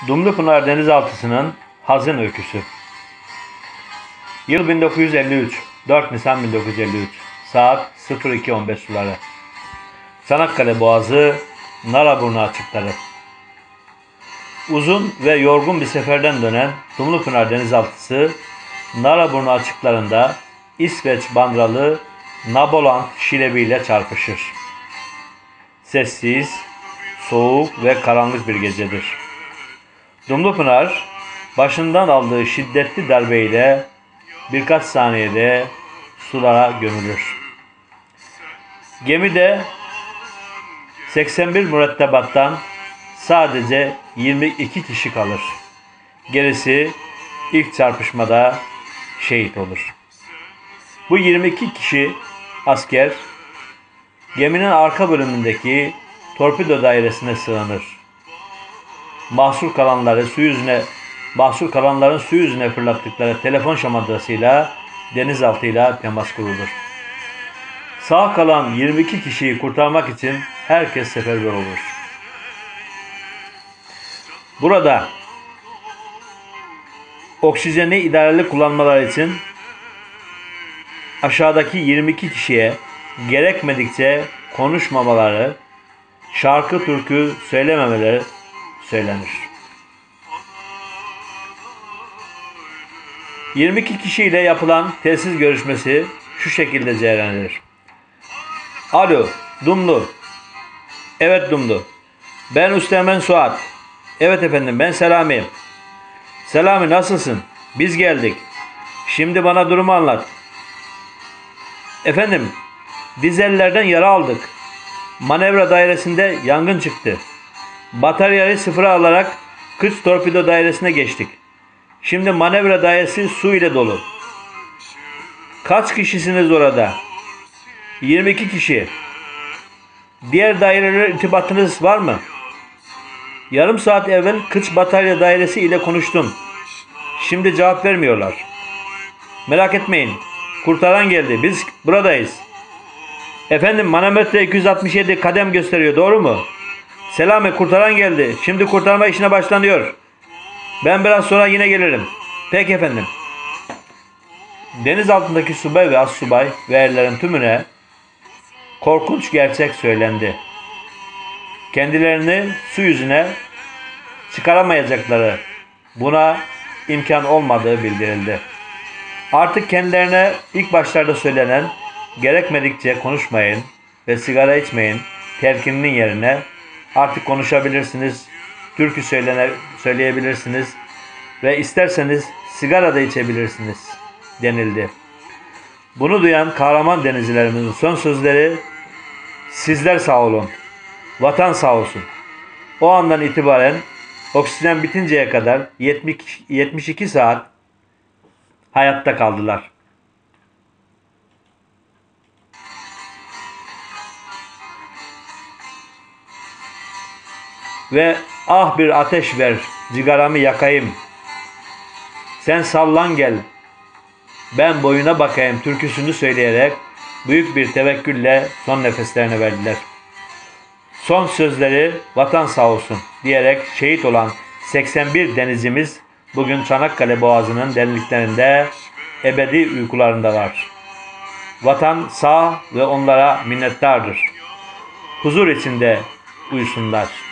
Dumlupınar Denizaltısı'nın hazin öyküsü. Yıl 1953, 4 Nisan 1953, saat 02.15 suları. Çanakkale Boğazı, Naraburnu açıkları. Uzun ve yorgun bir seferden dönen Dumlupınar Denizaltısı, Naraburnu açıklarında İsveç bandralı Naboland şilebiyle çarpışır. Sessiz, soğuk ve karanlık bir gecedir. Dumlupınar, başından aldığı şiddetli darbeyle birkaç saniyede sulara gömülür. Gemide 81 mürettebattan sadece 22 kişi kalır. Gerisi ilk çarpışmada şehit olur. Bu 22 kişi asker geminin arka bölümündeki torpido dairesine sığınır. Mahsur kalanların su yüzüne fırlattıkları telefon şamadasıyla denizaltıyla temas kurulur. Sağ kalan 22 kişiyi kurtarmak için herkes seferber olur. Burada oksijeni idareli kullanmaları için aşağıdaki 22 kişiye gerekmedikçe konuşmamaları, şarkı türkü söylememeleri söylenir. 22 kişiyle yapılan telsiz görüşmesi şu şekilde cereyanlanır. Alo, Dumlu. Evet Dumlu. Ben Üsteğmen Suat. Evet efendim, ben Selami. Selami, nasılsın? Biz geldik. Şimdi bana durumu anlat. Efendim, dizellerden yara aldık. Manevra dairesinde yangın çıktı. Bataryayı sıfıra alarak kıç torpido dairesine geçtik. Şimdi manevra dairesi su ile dolu. Kaç kişisiniz orada? 22 kişi. Diğer dairelerle irtibatınız var mı? Yarım saat evvel kıç batarya dairesi ile konuştum. Şimdi cevap vermiyorlar. Merak etmeyin. Kurtaran geldi. Biz buradayız. Efendim, manometre 267 kadem gösteriyor. Doğru mu? Selami, kurtaran geldi. Şimdi kurtarma işine başlanıyor. Ben biraz sonra yine gelirim. Peki efendim. Deniz altındaki subay ve astsubay ve erlerin tümüne korkunç gerçek söylendi. Kendilerini su yüzüne çıkaramayacakları, buna imkan olmadığı bildirildi. Artık kendilerine ilk başlarda söylenen gerekmedikçe konuşmayın ve sigara içmeyin telkininin yerine artık konuşabilirsiniz, türkü söyleyebilirsiniz ve isterseniz sigara da içebilirsiniz denildi. Bunu duyan kahraman denizcilerimizin son sözleri, sizler sağ olun, vatan sağ olsun. O andan itibaren oksijen bitinceye kadar 72 saat hayatta kaldılar. Ve ah bir ateş ver, cigaramı yakayım. Sen sallan gel, ben boyuna bakayım türküsünü söyleyerek büyük bir tevekkülle son nefeslerini verdiler. Son sözleri vatan sağ olsun diyerek şehit olan 81 denizcimiz bugün Çanakkale Boğazı'nın derinliklerinde ebedi uykularındalar. Vatan sağ ve onlara minnettardır. Huzur içinde uyusunlar.